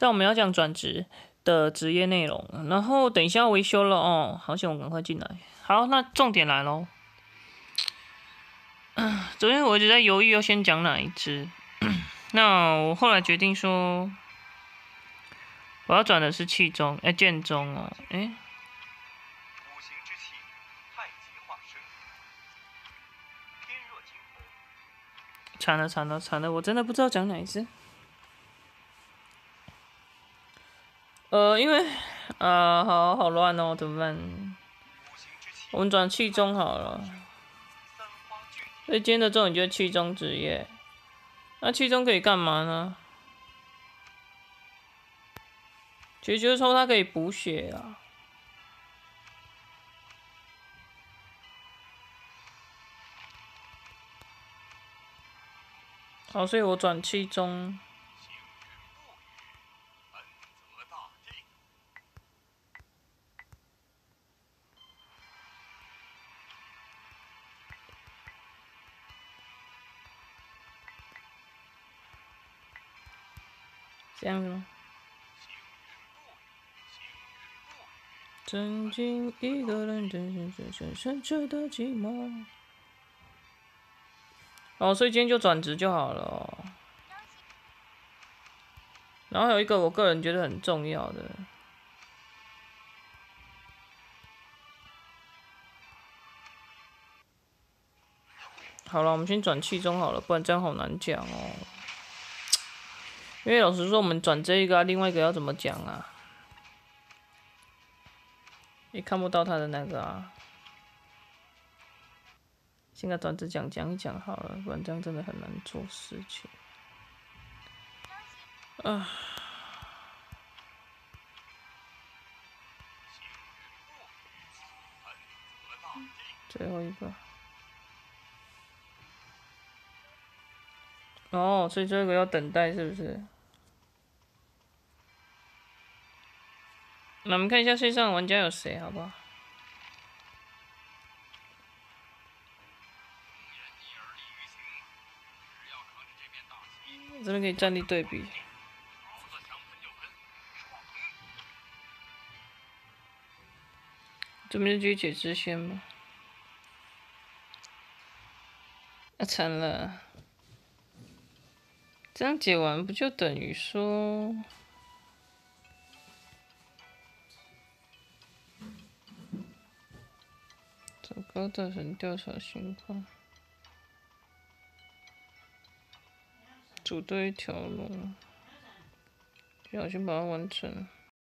但我们要讲转职的职业内容，然后等一下维修了哦，好险我赶快进来。好，那重点来咯。昨天我一直在犹豫要先讲哪一支，那我后来决定说，我要转的是气中，剑中哦， 五行之气，太极化身，天若惊惨了，我真的不知道讲哪一支。因为好乱哦，怎么办？我们转气中好了。所以今天的重点就是气中职业。那气中可以干嘛呢？其实就是说它可以补血啊。好，所以我转气中。这样子吗？曾经一个人深深的寂寞。哦，所以今天就转职就好了哦。然后还有一个我个人觉得很重要的，好了，我们先转气中好了，不然这样好难讲哦。因为老实说，我们转这一个另外一个要怎么讲啊？也看不到他的那个啊。先把转职讲一讲好了，不然这样真的很难做事情。啊。最后一个。哦，所以这个要等待是不是？那我们看一下线上玩家有谁，好不好？这边可以战力对比。这边就继续解支线吧。啊，惨了！这样解完不就等于说，找高大神调查情况，组队一条龙，小心把它完成。